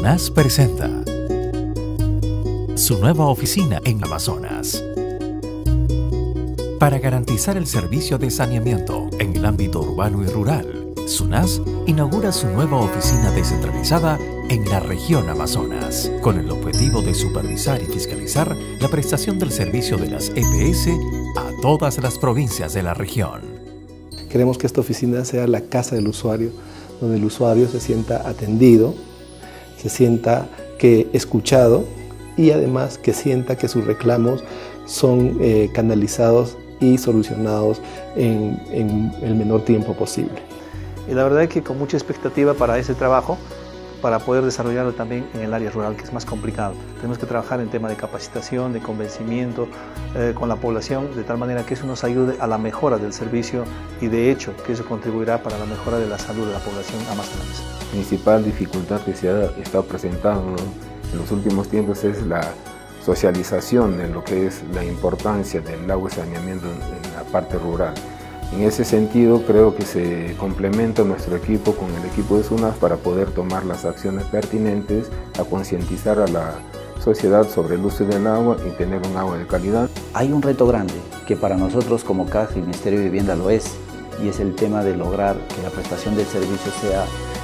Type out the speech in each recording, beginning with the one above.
SUNAS presenta su nueva oficina en Amazonas. Para garantizar el servicio de saneamiento en el ámbito urbano y rural, SUNAS inaugura su nueva oficina descentralizada en la región Amazonas, con el objetivo de supervisar y fiscalizar la prestación del servicio de las EPS a todas las provincias de la región. Queremos que esta oficina sea la casa del usuario, donde el usuario se sienta atendido, se sienta escuchado y además que sienta que sus reclamos son canalizados y solucionados en el menor tiempo posible. Y la verdad es que con mucha expectativa para ese trabajo, para poder desarrollarlo también en el área rural, que es más complicado. Tenemos que trabajar en tema de capacitación, de convencimiento con la población, de tal manera que eso nos ayude a la mejora del servicio y de hecho que eso contribuirá para la mejora de la salud de la población amazonense. La principal dificultad que se ha estado presentando en los últimos tiempos es la socialización de lo que es la importancia del agua y saneamiento en la parte rural. En ese sentido, creo que se complementa nuestro equipo con el equipo de SUNAS para poder tomar las acciones pertinentes a concientizar a la sociedad sobre el uso del agua y tener un agua de calidad. Hay un reto grande que para nosotros como CAG y Ministerio de Vivienda lo es, y es el tema de lograr que la prestación del servicio sea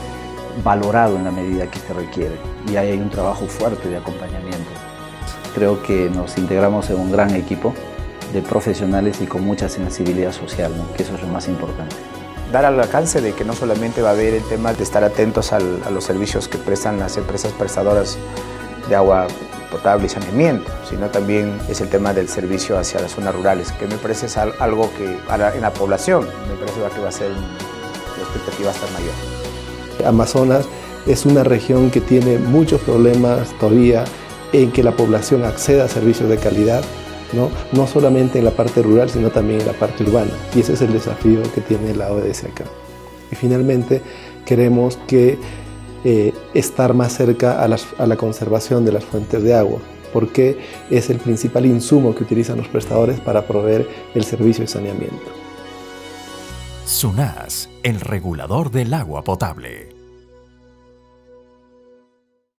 valorado en la medida que se requiere. Y ahí hay un trabajo fuerte de acompañamiento. Creo que nos integramos en un gran equipo de profesionales y con mucha sensibilidad social, ¿no? Que eso es lo más importante. Dar al alcance de que no solamente va a haber el tema de estar atentos a los servicios que prestan las empresas prestadoras de agua potable y saneamiento, sino también es el tema del servicio hacia las zonas rurales, que me parece es algo que en la población me parece que va a ser, la expectativa va a estar mayor. Amazonas es una región que tiene muchos problemas todavía en que la población acceda a servicios de calidad, no solamente en la parte rural, sino también en la parte urbana. Y ese es el desafío que tiene la ODS acá. Y finalmente, queremos estar más cerca a la conservación de las fuentes de agua, porque es el principal insumo que utilizan los prestadores para proveer el servicio de saneamiento. SUNAS, el regulador del agua potable.